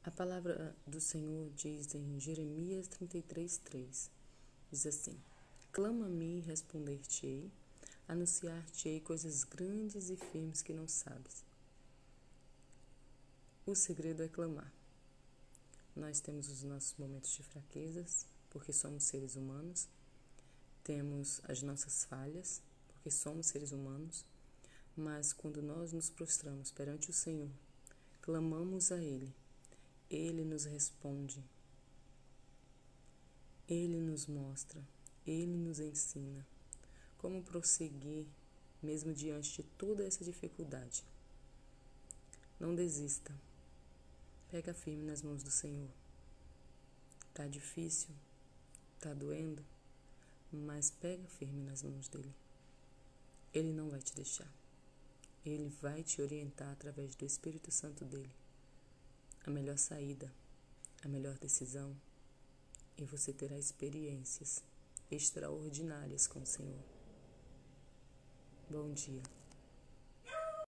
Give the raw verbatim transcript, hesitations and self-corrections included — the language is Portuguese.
A palavra do Senhor diz em Jeremias trinta e três, três, diz assim: clama a mim e responder-te-ei, anunciar-te-ei coisas grandes e firmes que não sabes. O segredo é clamar. Nós temos os nossos momentos de fraquezas, porque somos seres humanos, temos as nossas falhas, porque somos seres humanos, mas quando nós nos prostramos perante o Senhor, clamamos a Ele, Ele nos responde, Ele nos mostra, Ele nos ensina como prosseguir mesmo diante de toda essa dificuldade. Não desista, pega firme nas mãos do Senhor. Tá difícil, tá doendo, mas pega firme nas mãos dele. Ele não vai te deixar. Ele vai te orientar através do Espírito Santo dele. A melhor saída, a melhor decisão, e você terá experiências extraordinárias com o Senhor. Bom dia.